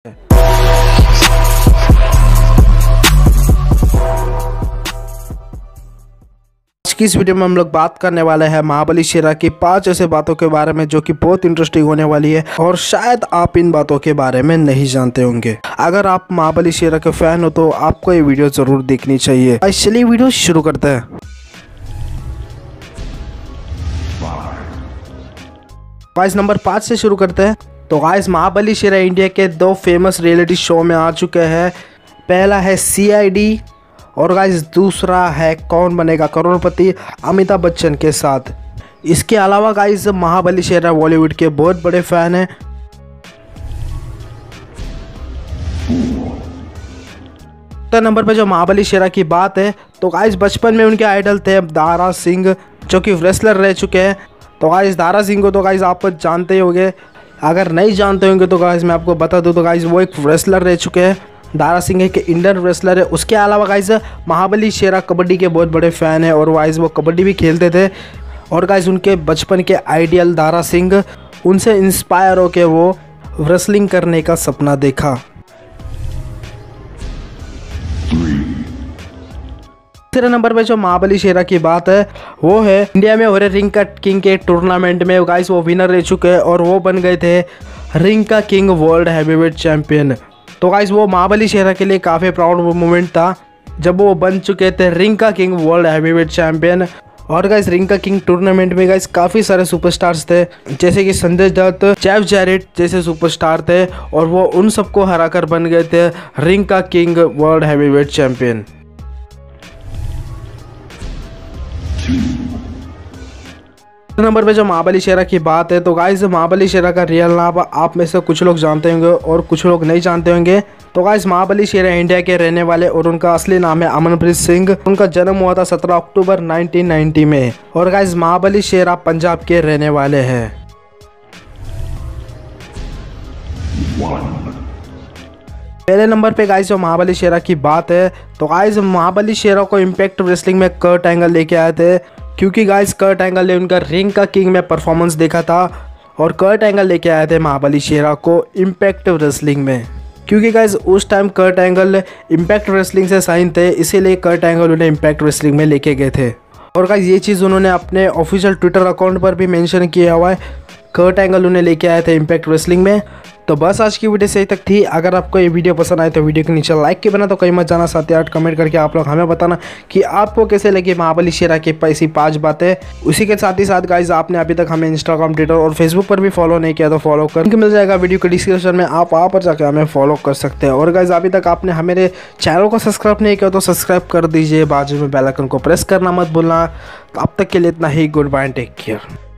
आज की इस वीडियो में हम लोग बात करने वाले हैं महाबली शेरा की 5 ऐसे बातों के बारे में जो कि बहुत इंटरेस्टिंग होने वाली है और शायद आप इन बातों के बारे में नहीं जानते होंगे। अगर आप महाबली शेरा के फैन हो तो आपको ये वीडियो जरूर देखनी चाहिए। चलिए वीडियो शुरू करते हैं। गाइस नंबर 5 से शुरू करते हैं। तो गाइस महाबली शेरा इंडिया के 2 फेमस रियलिटी शो में आ चुके हैं। पहला है CID और गाइस दूसरा है कौन बनेगा करोड़पति अमिताभ बच्चन के साथ। इसके अलावा गाइस महाबली शेरा बॉलीवुड के बहुत बड़े फैन हैं। तो नंबर पे जो महाबली शेरा की बात है तो गाइस बचपन में उनके आइडल थे दारा सिंह जो कि रेसलर रह चुके हैं। तो गाइस दारा सिंह को तो गाइस आप जानते ही होंगे, अगर नहीं जानते होंगे तो गाइस मैं आपको बता दूं तो गाइस वो एक रेसलर रह चुके हैं। दारा सिंह एक इंडियन रेसलर है। उसके अलावा गाइस महाबली शेरा कबड्डी के बहुत बड़े फ़ैन हैं और गाइस वो कबड्डी भी खेलते थे। और गाइस उनके बचपन के आइडियल दारा सिंह, उनसे इंस्पायर होकर वो रेसलिंग करने का सपना देखा। तीसरे नंबर पे जो महाबली शेरा की बात है वो है इंडिया में हो रहे रिंग का किंग के टूर्नामेंट में गाइस वो विनर रह चुके हैं और वो बन गए थे रिंग का किंग वर्ल्ड हैवीवेट चैंपियन। तो गाइस वो महाबली शेरा के लिए काफ़ी प्राउड मोमेंट था जब वो बन चुके थे रिंग का किंग वर्ल्ड हैवीवेट चैंपियन। और गाइस रिंग का किंग टूर्नामेंट में गाइस काफ़ी सारे सुपरस्टार्स थे जैसे कि संजय दत्त, जेफ जैरेट जैसे सुपरस्टार थे और वो उन सबको हराकर बन गए थे रिंग का king world heavyweight champion. Number पे जो महाबली शेरा की बात है तो गाइस महाबली शेरा का रियल नाम आप में से कुछ लोग जानते होंगे और कुछ लोग नहीं जानते होंगे। तो गाइस महाबली शेरा इंडिया के रहने वाले और उनका असली नाम है अमनप्रीत सिंह। उनका जन्म हुआ था 17 अक्टूबर 1990 में। और गाइस महाबली शेरा पंजाब के रहने वाले हैं। पहले नंबर पे गाइस जो महाबली शेरा की बात है तो गाइस महाबली शेरा को इम्पैक्ट रेसलिंग में कर्ट एंगल लेके आए थे क्योंकि गाइस कर्ट एंगल ने उनका रिंग का किंग में परफॉर्मेंस देखा था और कर्ट एंगल लेके आए थे महाबली शेरा को इम्पैक्ट रेसलिंग में। क्योंकि गाइस उस time Kurt Angle impact wrestling से साइन थे, इसीलिए कर्ट एंगल उन्हें इम्पैक्ट रेसलिंग में लेके गए थे। और गाइस ये चीज़ उन्होंने अपने ऑफिशियल ट्विटर अकाउंट पर भी मेंशन किया हुआ है, कर्ट एंगल उन्हें लेके आए थे इम्पैक्ट रेसलिंग में। तो बस आज की वीडियो सही तक थी। अगर आपको ये वीडियो पसंद आए तो वीडियो के नीचे लाइक के बना तो कहीं मत जाना, साथ ही 8 कमेंट करके आप लोग हमें बताना कि आपको कैसे लगी महाबली शेरा की ऐसी 5 बातें। उसी के साथ ही साथ गाइस आपने अभी तक हमें इंस्टाग्राम, ट्विटर और फेसबुक पर भी फॉलो नहीं किया तो फॉलो कर मिल जाएगा वीडियो के डिस्क्रिप्शन में, आप वहाँ पर जाकर हमें फॉलो कर सकते हैं। और गाइस अभी तक आपने हमारे चैनल को सब्सक्राइब नहीं किया तो सब्सक्राइब कर दीजिए, बाजू में बेल आइकन को प्रेस करना मत भूलना। अब तक के लिए इतना ही, गुड बाय, टेक केयर।